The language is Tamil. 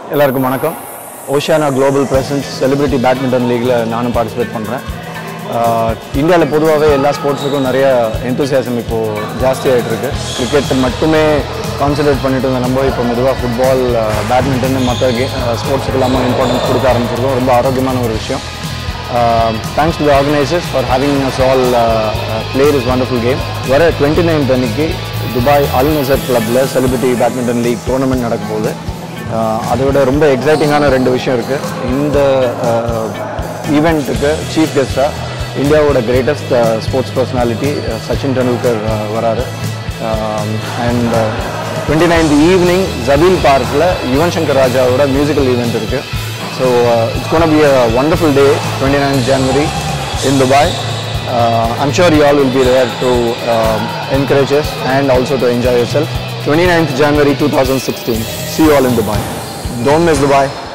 எல்லாருக்கும் வணக்கம். Oceanaa Global Presence Celebrity Badminton League நானும் பார்ட்டிசிபேட் பண்ணுறேன். இந்தியாவில் பொதுவாகவே எல்லா ஸ்போர்ட்ஸுக்கும் நிறைய எந்தூசியாசம் இப்போது ஜாஸ்தி ஆகிட்டு இருக்குது. கிரிக்கெட் மட்டுமே கான்சன்ட்ரேட் பண்ணிட்டு இருந்த நம்ம இப்போ மெதுவாக ஃபுட்பால், பேட்மிண்டன் மற்ற ஸ்போர்ட்ஸுக்கு இல்லாமல் இம்பார்ட்டன்ஸ் கொடுக்க ஆரம்பிச்சிருக்கோம். ரொம்ப ஆரோக்கியமான ஒரு விஷயம். Thanks to the organisers for having us all play this wonderful game. வர 29th அன்னைக்கு துபாய் அல் நசர் கிளப்பில் செலிபிரிட்டி பேட்மிண்டன் லீக் டோர்னமெண்ட் நடக்க போகுது. அதை விட ரொம்ப எக்ஸைட்டிங்கான ரெண்டு விஷயம் இருக்குது. இந்த ஈவெண்ட்டுக்கு சீஃப் கெஸ்ட்டாக இந்தியாவோட greatest sports personality Sachin Tendulkar வராரு. அண்ட் 29th ஈவினிங் ஜபீல் பார்க்கில் யுவன் சங்கர் ராஜாவோட மியூசிக்கல் ஈவெண்ட் இருக்குது. So it's gonna be a wonderful day, 29th January in Dubai. I'm sure you all will be there to encourage us and also to enjoy yourself. 29th January 2016. See you all in Dubai. Don't miss Dubai.